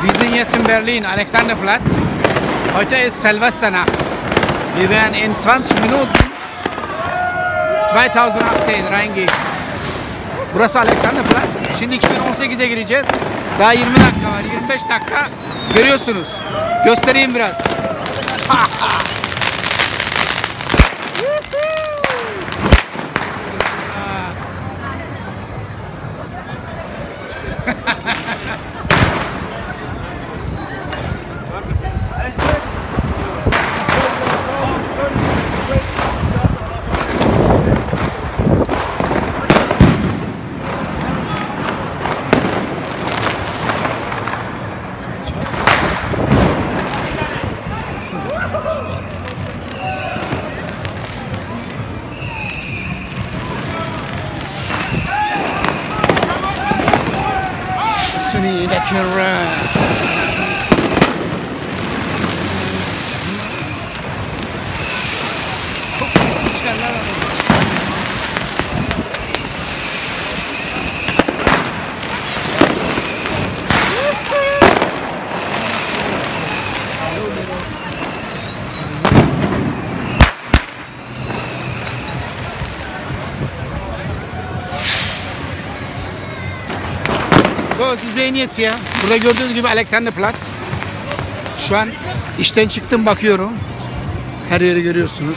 Wir sind jetzt in Berlin, Alexanderplatz. Heute ist Silvesternacht. Wir werden in 20 Minuten 2018 reingehen. Burası Alexanderplatz. Şimdi 2018'e gireceğiz. Daha 20 dakika var, 25 dakika. Görüyorsunuz. Göstereyim biraz. So, Sie sehen jetzt hier. Burada gördüğünüz gibi Alexanderplatz. Şu an işten çıktım, bakıyorum. Her yeri görüyorsunuz.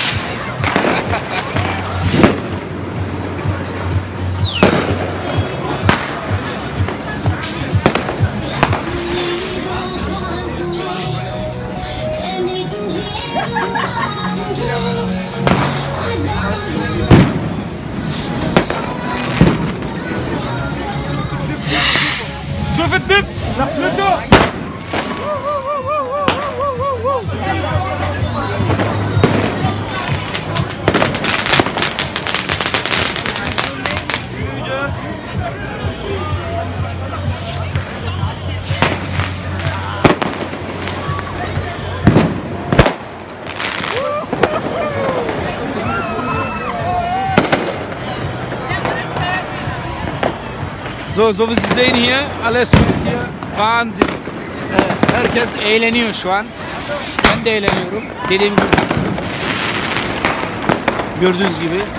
Şoför dip! Nasıl? So wie Sie sehen hier, alles wird hier Wahnsinn. Herkes eğleniyor şu an. Ben de eğleniyorum. Dediğim gibi. Gördüğünüz gibi.